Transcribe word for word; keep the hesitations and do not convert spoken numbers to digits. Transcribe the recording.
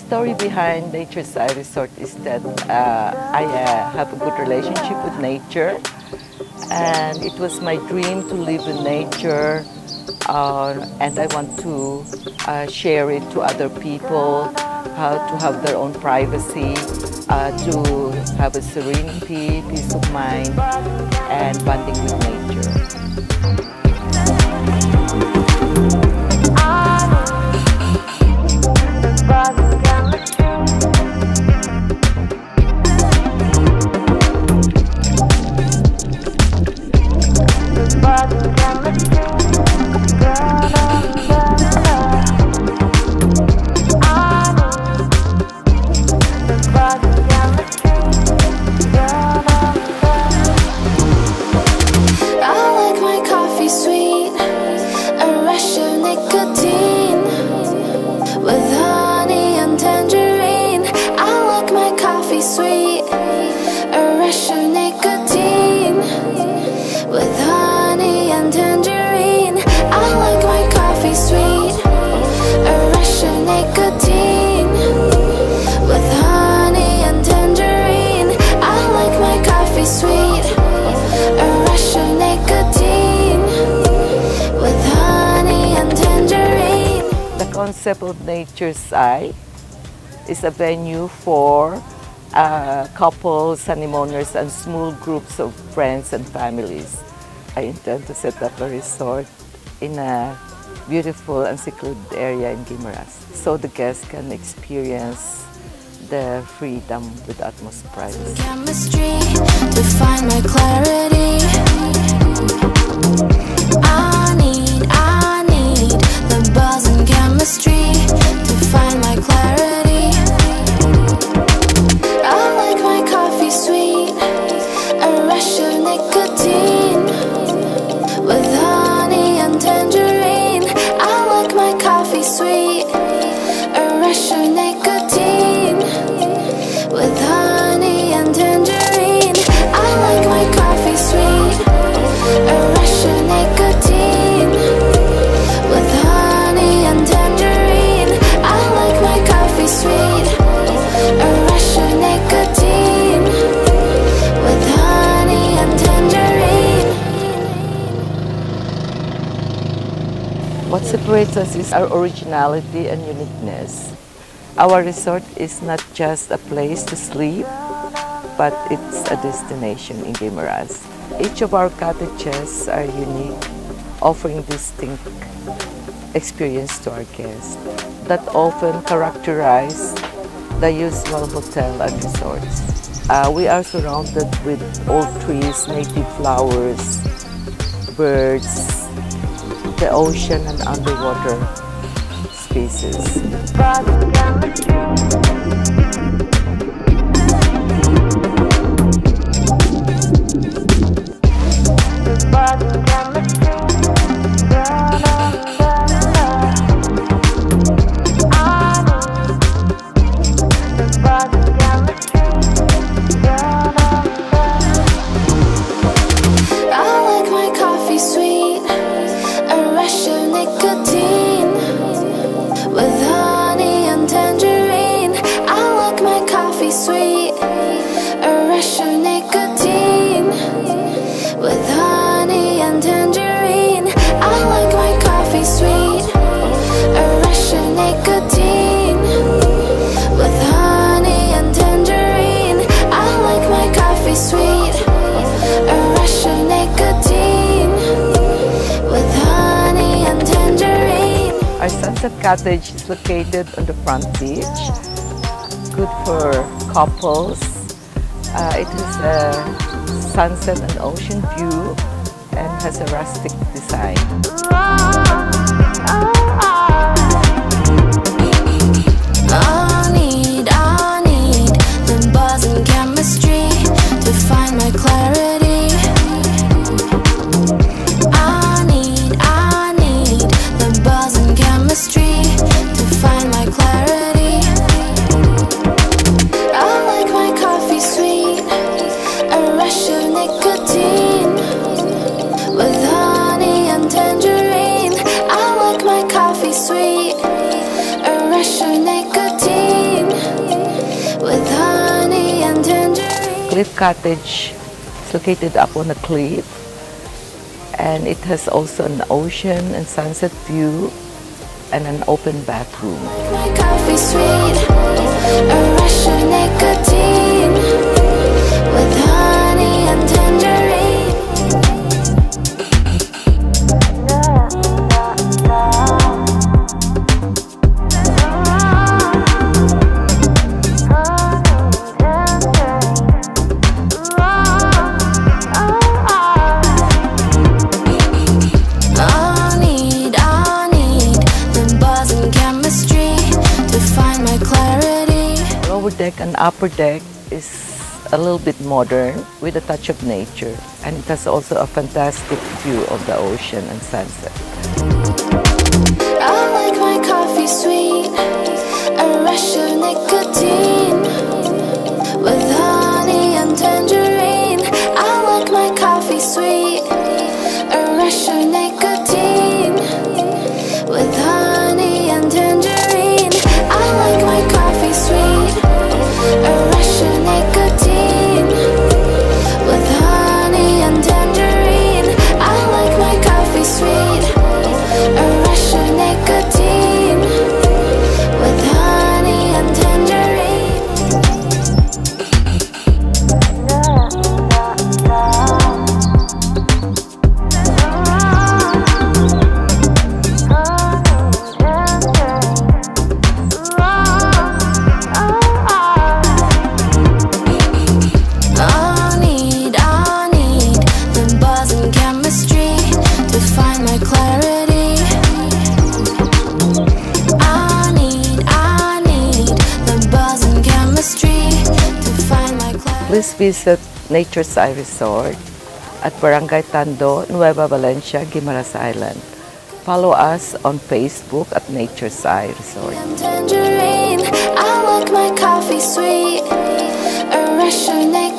story behind Nature's Eye Resort is that uh, I uh, have a good relationship with nature, and it was my dream to live in nature, uh, and I want to uh, share it to other people, how to have their own privacy, uh, to have a serenity, peace of mind, and bonding with nature. The concept of Nature's Eye is a venue for uh, couples, honeymooners, and small groups of friends and families. I intend to set up a resort in a beautiful and secluded area in Guimaras, so the guests can experience the freedom with utmost privacy. Chemistry to find my clarity. I need, I need the buzz and chemistry to find my clarity. I like my coffee sweet, a rush of nicotine with honey and tangerine. I like my coffee sweet, a rush of nicotine with honey and tangerine. I like my coffee sweet, a rush of nicotine with honey and tangerine. I like my coffee sweet, a rush of nicotine with honey and tangerine. What separates us is our originality and uniqueness. Our resort is not just a place to sleep, but it's a destination in Guimaras. Each of our cottages are unique, offering distinct experience to our guests that often characterize the usual hotel and resorts. Uh, we are surrounded with old trees, native flowers, birds, the ocean and underwater spaces. Our Sunset Cottage is located on the front beach, good for couples. Uh, it has a sunset and ocean view and has a rustic design. I need, I need the buzz and chemistry to find my clarity. I need, I need the buzz and chemistry to find my clarity. I like my coffee sweet, a rush of nicotine with honey and tangerine. Cliff Cottage is located up on a cliff, and it has also an ocean and sunset view and an open bathroom. My coffee sweet, a rush of nicotine with honey and tangerine. Lower deck and upper deck is a little bit modern with a touch of nature, and it has also a fantastic view of the ocean and sunset. I like my coffee sweet, a rush of nicotine with honey and tangerine. I like my coffee sweet, a rush of nicotine with honey and tangerine. I like my coffee sweet, a rush of nicotine with honey and tangerine. I like my coffee sweet, a rush of nicotine with honey and tangerine. Please visit Nature's Eye Resort at Barangay Tando, Nueva Valencia, Guimaras Island. Follow us on Facebook at Nature's Eye Resort. Tangerine, I like my coffee sweet, a rush of